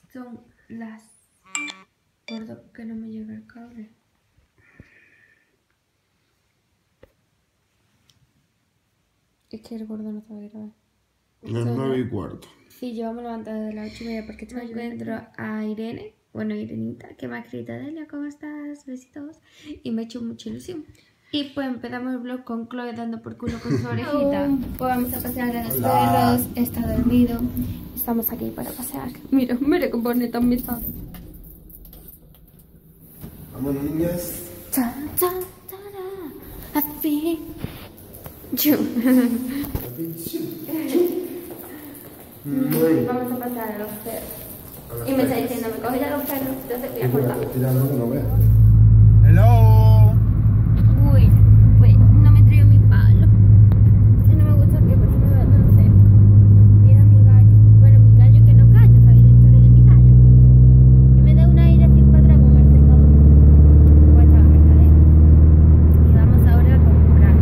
Son las... Gordo, que no me llega el cable. Es que el gordo no sabe grabar. Las 9:15. Sí, yo me levanto desde las 8:30 porque me encuentro a Irene, bueno, Irenita, que me ha escrito: Delia, ¿cómo estás? Besitos. Y me ha hecho mucha ilusión. Y pues empezamos el vlog con Chloe dando por culo con su orejita. Pues vamos a pasear a los perros, está dormido. Estamos aquí para pasear. Mira, mira qué bonita mi tarde. Vámonos, niñas. Ta, ta, ta, ta. I feel you. Vamos a pasar a los perros. Y me está diciendo: me coge ya los perros, entonces voy a cortar. Tirando que no vea. Hello. Uy, pues no me traigo mi palo. Que no me gusta el pie porque me va a dar cerca. Mira mi gallo. Bueno, mi gallo que no gallo, ¿sabéis la historia de mi gallo? Que me da un aire así para atrás con el secador. Pues estaba mercadero. Y vamos ahora a comprar.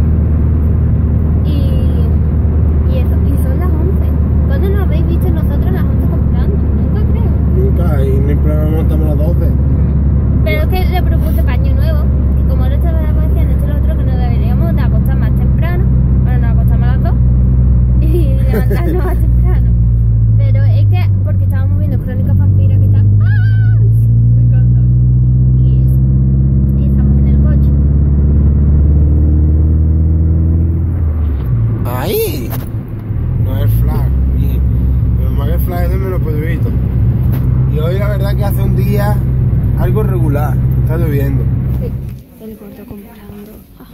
Y eso, y son las 11. ¿Cuándo nos habéis visto nosotros a las 11 comprando? Nunca creo. Nunca, y mi programa montamos a las 12. Pero es que le propuse paño nuevo. Y como ahora estaba diciendo esto y lo otro, que nos deberíamos de acostar más temprano. Bueno, nos acostamos a las 2 y levantarnos más temprano. Pero es que, porque estábamos viendo Crónicas Vampiras, que está... ¡Ah! Me encanta. Y eso. Y estamos en el coche. ¡Ahí! No es flag, bien. Pero más que el flag es de menos pedrito. Y hoy la verdad que hace un día algo regular. Está lloviendo. Sí. El gordo comprando.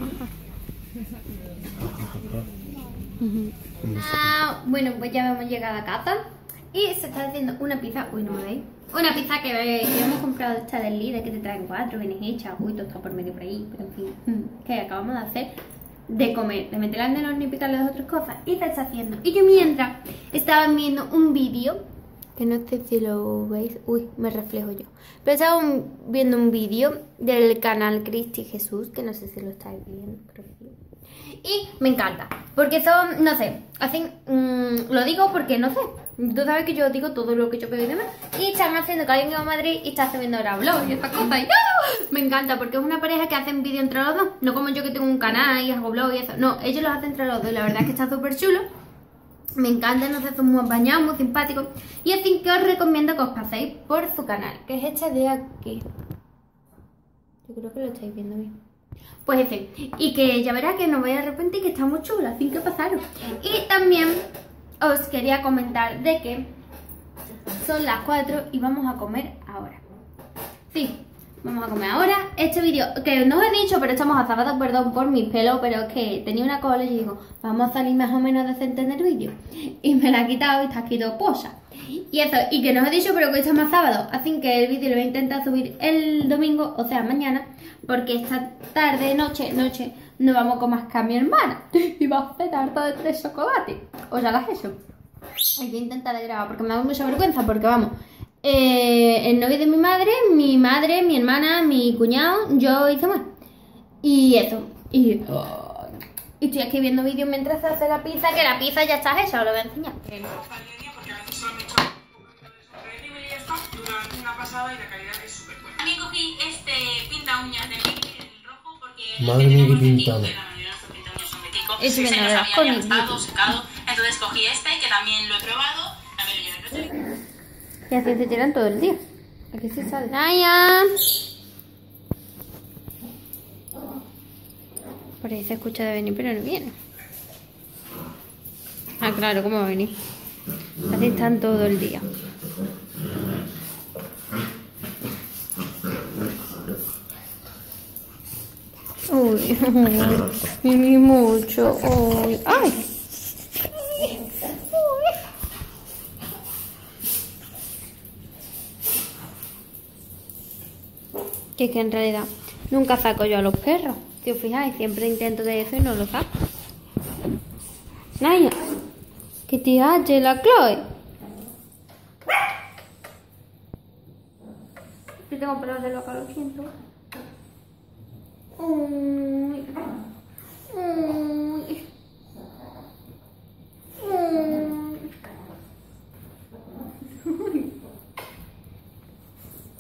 Bueno, pues ya hemos llegado a casa. Y se está haciendo una pizza. Uy, no me veis. Una pizza que hemos comprado esta del líder, que te traen 4, vienes hecha. Uy, todo está por medio por ahí. Pero en fin, que acabamos de hacer. De comer, de meterla en el horno y picarle las otras cosas. Y se está haciendo. Y yo mientras estaba viendo un vídeo, que no sé si lo veis. Uy, me reflejo yo. Pero estaba viendo un vídeo del canal Cristi Jesús, que no sé si lo estáis viendo, creo que sí. Y me encanta, porque son, no sé, hacen, lo digo porque no sé. Tú sabes que yo digo todo lo que yo veo y demás. Y están haciendo que alguien va a Madrid y está haciendo ahora vlog y estas cosas. Y ¡ah! Me encanta porque es una pareja que hacen vídeo entre los dos. No como yo que tengo un canal y hago vlog y eso. No, ellos los hacen entre los dos y la verdad es que está súper chulo. Me encanta, no sé, son muy apañados, muy simpáticos. Y así que os recomiendo que os paséis por su canal, que es este de aquí. Yo creo que lo estáis viendo bien. Pues ese. Y que ya verás que no vais a arrepentir, que está muy chula, así que pasaros. Y también os quería comentar de que son las 4 y vamos a comer ahora. Sí, vamos a comer ahora. Este vídeo, que no os he dicho, pero estamos a sábado, perdón por mis pelos, pero es que tenía una cola y digo, vamos a salir más o menos decente en el vídeo. Y me la he quitado y está aquí todo posa. Y eso, y que no os he dicho, pero que hoy estamos a sábado. Así que el vídeo lo voy a intentar subir el domingo, o sea, mañana. Porque esta tarde, noche, nos vamos con más que a mi hermana. Y va a hacer tarta de 3 chocolates. O ya lo has hecho. Hay que intentar de grabar porque me da mucha vergüenza. Porque vamos, el novio de mi madre, mi hermana, mi cuñado, yo y Samuel. Y eso. Y estoy aquí viendo vídeos mientras se hace la pizza. Que la pizza ya está hecha, os lo voy a enseñar. Una pasada y la calidad es súper buena. También cogí este pinta uñas de Mickey, el rojo, porque madre mía, qué pintado. la mayoría de los pinta uñas son meticos. Es 6 una años de las había ya cosas. gastado, secado. Entonces cogí este, que también lo he probado. También lo llevo. Y así se tiran todo el día. Aquí se sale. ¡Naya! Por ahí se escucha de venir, pero no viene. Ah, claro, ¿cómo va a venir? Así están todo el día. Uy, mimi mucho. Uy, ay. Que es que en realidad nunca saco yo a los perros. Si os fijáis, siempre intento de eso y no lo saco. Naya, que te hace la Chloe. Yo tengo pelos de loca, lo siento. Uy. Uy. Uy.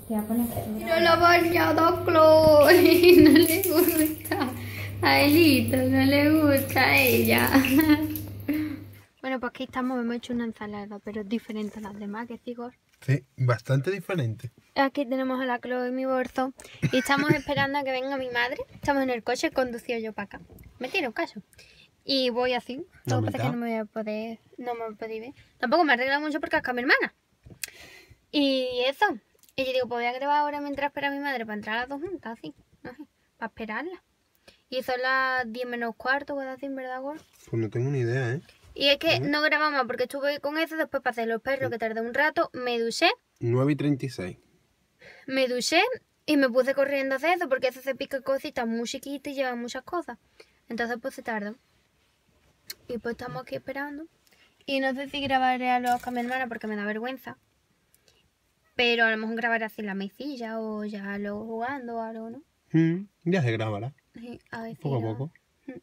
Te voy a poner. Pero la bañada Chloe. No le gusta. A Elito no le gusta a ella. Bueno, pues aquí estamos, hemos hecho una ensalada, pero es diferente a las demás, que sí, Gor. Sí, bastante diferente. Aquí tenemos a la Chloe y mi bolso. Y estamos esperando a que venga mi madre. Estamos en el coche, conducido yo para acá. Me tiro caso. Y voy así. Lo que pasa es que no me voy a poder. No me podéis ver. Tampoco me arregla mucho porque acá mi hermana. Y eso. Y yo digo, pues voy a grabar ahora mientras espera a mi madre para entrar a las dos juntas, así. No sé, para esperarla. Y son las 10 menos cuarto, ¿puedo decir, verdad, Gor? Pues no tengo ni idea, ¿eh? Y es que no grabamos porque estuve con eso, después pasé los perros, que tardé un rato, me duché. 9:36. Me duché y me puse corriendo a hacer eso porque eso se pica cositas muy chiquitas y lleva muchas cosas. Entonces pues se tardó. Y pues estamos aquí esperando. Y no sé si grabaré a los a mi hermana porque me da vergüenza. Pero a lo mejor grabaré así en la mesilla o ya luego jugando o algo, ¿no? Ya se grabará. Sí, a ver si Poco a grabo. poco.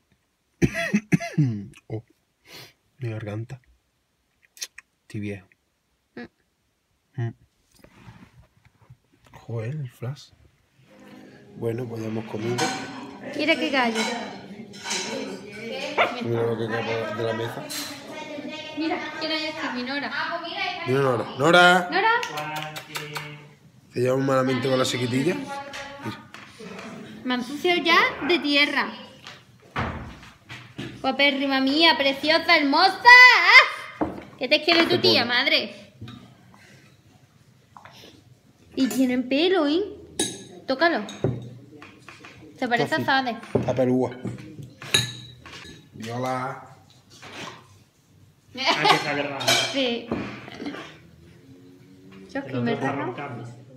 Oh, mi garganta. Estoy viejo. Joder, el flash. Bueno, pues ya hemos comido. Mira qué gallo. Mira lo que queda de la mesa. Mira, ¿quién hay aquí? Mi Nora. Mira Nora. ¡Nora! ¿Nora? ¿Te llevamos malamente con la sequitilla? Mira. Me han ensuciado ya de tierra. Guapérrima mía, preciosa, hermosa. ¡Ah! ¿Qué te quiere tu tía, madre? Y tienen pelo, ¿eh? Tócalo. Se parece a Sade. La pelúa. Viola. Hay que saber nada. Sí. Chosqui, ¿verdad? ¿No? Tú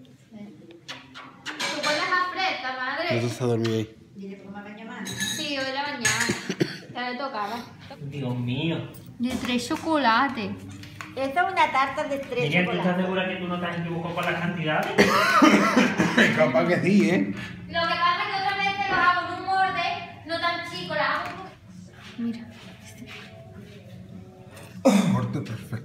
pones a fresa, No madre. te está dormido ahí. Sí, hoy la mañana. Ya le tocaba. Dios mío. De 3 chocolates. Esta es una tarta de 3 Miriam, ¿tú estás chocolates. segura que tú no te has equivocado con las cantidades? Capaz que sí, ¿eh? Lo que pasa es que otra vez te lo hago en un molde, no tan chico, la hago. Mira. Corte perfecto.